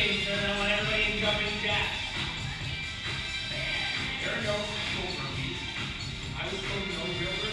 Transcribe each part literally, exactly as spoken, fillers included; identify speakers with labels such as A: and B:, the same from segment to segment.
A: thirteen, so I want everybody to jump in jacks. There are no shoulder beats. I was told no shoulder.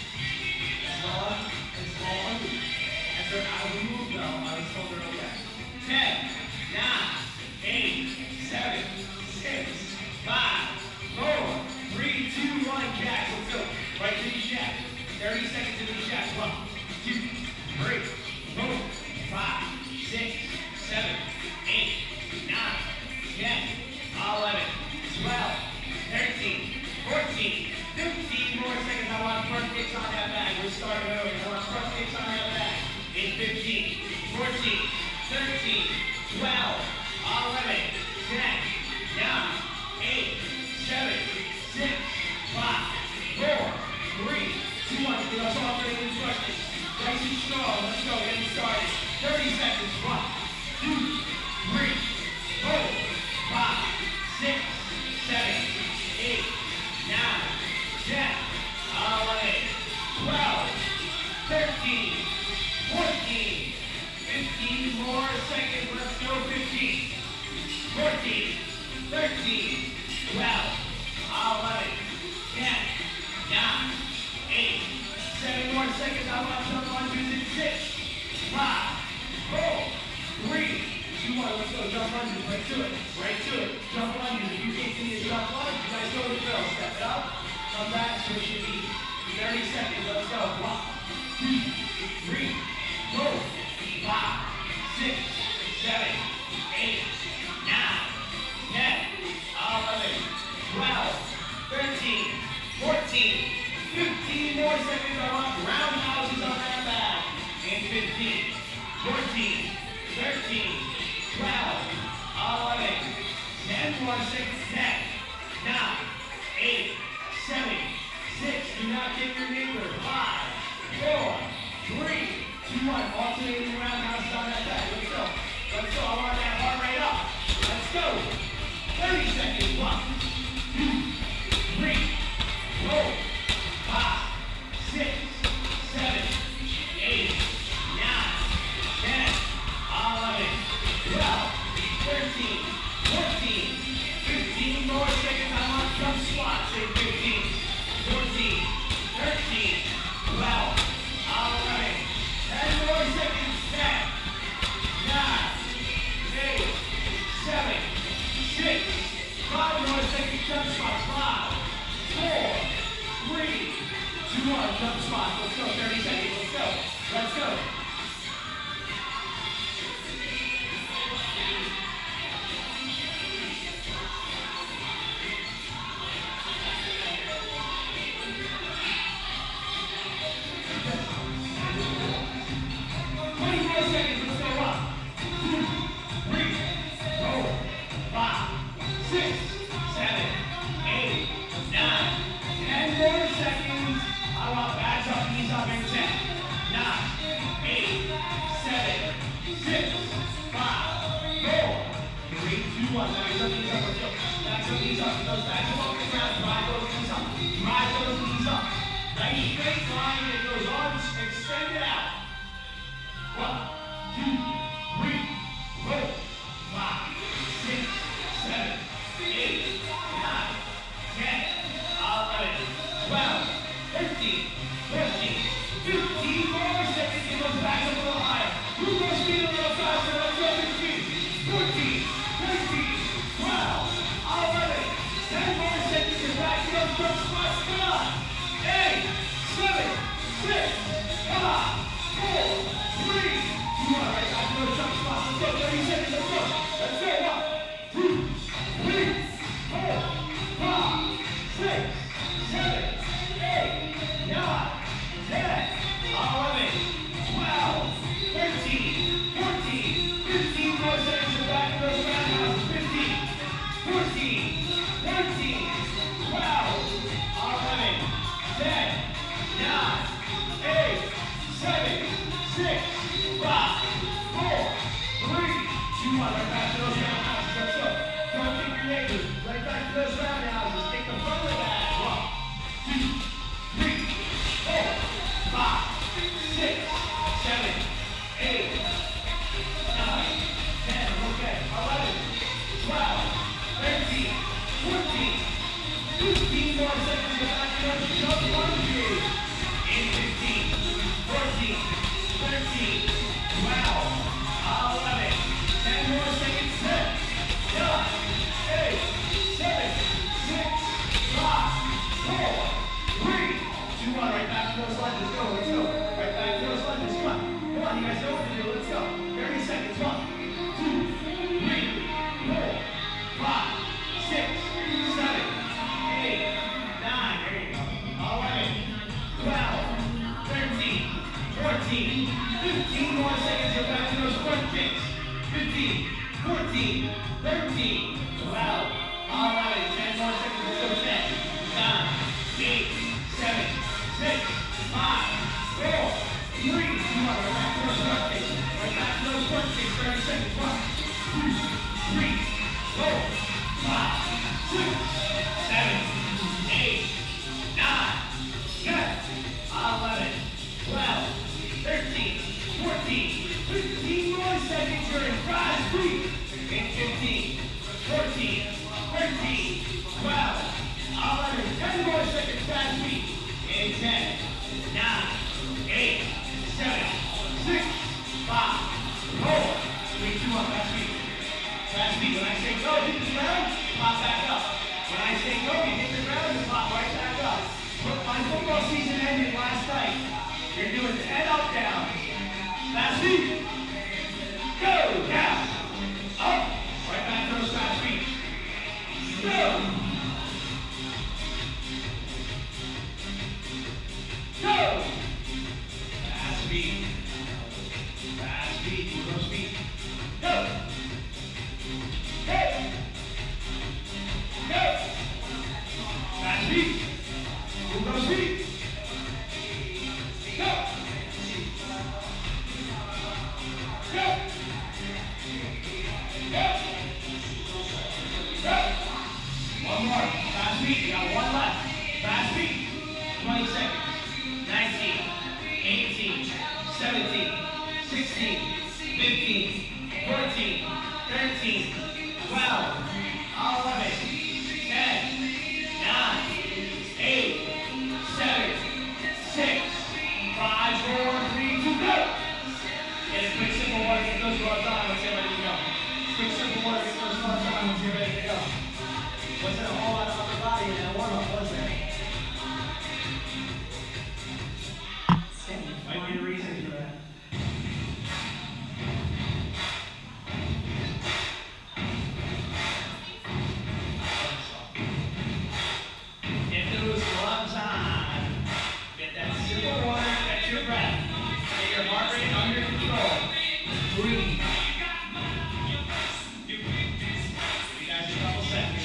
A: As long as long as they're out of the move though, I was told they're okay. ten, nine, eight, seven, six, five, four, three, two, one, jacks. Let's go. Right to the jack. thirty seconds to the jack. One, two, three, four, five, six, seven, eight, nine, ten, eleven, twelve, thirteen, fourteen, fifteen more seconds. I want front kicks on that bag. We're starting early. I want front kicks on that bag. In fifteen, fourteen, thirteen, twelve, eleven, ten, nine, eight, seven, six, five, four, three, two, one. Let's all bring in front kicks. Nice and strong. Let's go. Getting started. thirty seconds. One, two, three, four, five, six, seven, eight, nine, ten, eleven, twelve, thirteen, fourteen, fifteen more seconds. Let's go. fifteen, fourteen, thirteen, twelve, eleven, ten, nine, eight, seven more seconds. I want to jump on to the six, five, four, three, two, one. Let's go. Jump lunges. Right to it. Right to it. Jump lunges. If you can't see the jump lunge, you guys go to the drill. Step it up. Come back. Switch your knees. thirty seconds. Let's go. One, two, three, four, five, six, seven, eight, nine, ten, eleven, twelve, thirteen, fourteen, fifteen more seconds. I want roundhouses on that bag. And fifteen, fourteen, thirteen, twelve, eleven, ten more seconds. ten, nine, eight, seven, six. Do not get your neighbor. five, four, three, two, one. Alternating roundhouses on that bag. Let's go. Let's go. I want that heart rate up. Let's go. thirty seconds. one, two, three, four, five, six, seven, eight, nine, ten, eleven, twelve, thirteen, fourteen, fifteen more seconds. I want jump squats. Say fifteen, fourteen, thirteen, twelve, eleven, ten more seconds. ten, nine, eight, seven, six, five more seconds. Jump squats. five, four, three, two, one. Jump squats. Let's go. thirty seconds. Let's go. Let's go. twenty-four seconds. Let's go. One, two, three, four, five, six, seven, eight, nine, ten more seconds. I want backs up, knees up in ten, nine, eight, seven, six, five, four, three, two, one. Backs up, knees up. Let's go. Backs up, knees up. Those backs up off the ground. Drive those knees up. Drive those knees up. Nice straight line. It goes on. Extend it out. One, two, three, four, five, six, seven, eight, nine, ten, eleven, twelve, thirteen, fourteen, fifteen more seconds. Get those backs up a little higher. Move those feet a little faster. Let's go. fifteen, fourteen, thirteen, twelve, eleven, ten more seconds. Get back to those jump squats. Come on. eight, seven, six, five, four, three, two, one. Right back to those jump squats. Let's go. thirty seconds. Let's go. Let's go. One, two, three, four, five, six, seven, eight, nine, ten, eleven, twelve, thirteen, fourteen, fifteen more seconds. You're back to those roundhouses. fifteen, fourteen, thirteen, twelve, eleven, ten, nine, eight, seven, six, five, four, three, two, one. Right back to those roundhouses. Let's go. Don't kick your neighbors. Right back to those roundhouses. Take the front of the bag. One, two, three, four, five, six, seven, eight, nine, ten. Okay. eleven, fourteen, thirteen, twelve, eleven, ten more seconds, let's go, ten, nine, eight, seven, six, five, four, three, two, one, right back to those front kicks, right back to those front kicks, thirty seconds, one, two, three, four, five, six, seven, eight, nine, ten, eleven, twelve, thirteen, fourteen, fifteen more seconds, you're in fast speed. In fifteen, fourteen, thirteen, twelve, eleven, ten more seconds, fast speed. In ten, nine, eight, seven, six, five, four, three, two, one, fast speed. Fast speed. When I say go, hit the ground, pop back up. When I say go, you hit the ground and pop right back up. My football season ended last night. You're doing head up, down. Fast speed. Go, down, up, right back to those fast feet. Go. Go. Fast feet. Fast feet, move those feet. Go. Hey. Go. Fast feet. Move those feet. Go. Go. One more. Fast feet. You got one left. Fast feet. twenty seconds. nineteen, eighteen, seventeen, sixteen, fifteen, fourteen, thirteen, twelve, eleven, ten, nine, eight, seven, six, five, four, three, two, go. Get a quick sip of water, get those gloves on, let's get ready to go. Quick sip of water, get those gloves on, let's get ready to go. Wasn't a whole lot of upper body in that warm-up, was there? Might be a reason for that. Get those gloves on. Get that sip of water, catch your breath. Get your heart rate under control. Breathe. You guys a couple seconds.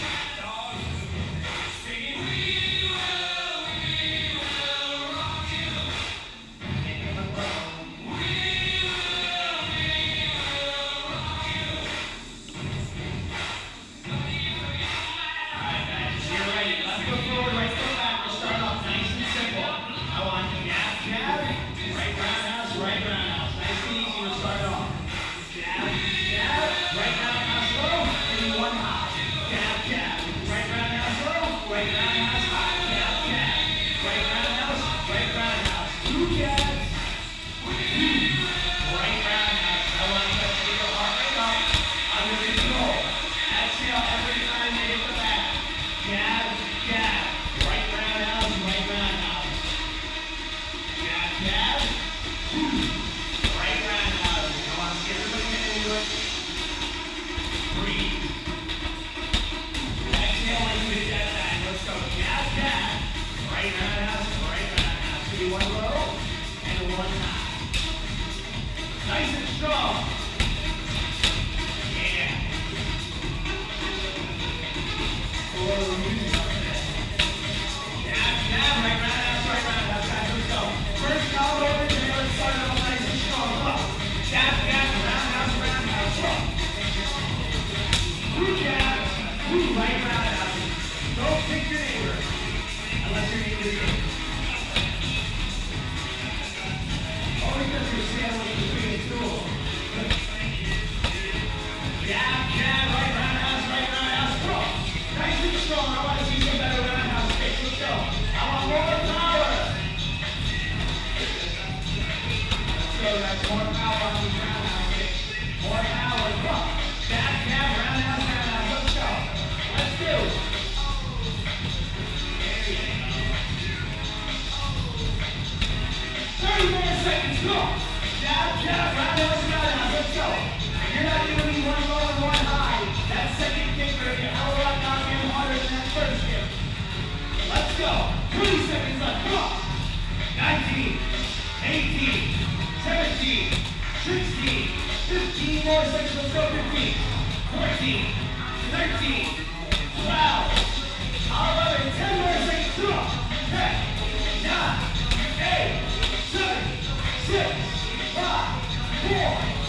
A: eighteen, seventeen, sixteen, fifteen more seconds, let's go, fifteen, fourteen, thirteen, twelve, eleven, ten more seconds. ten, nine, eight, seven, six, five, four,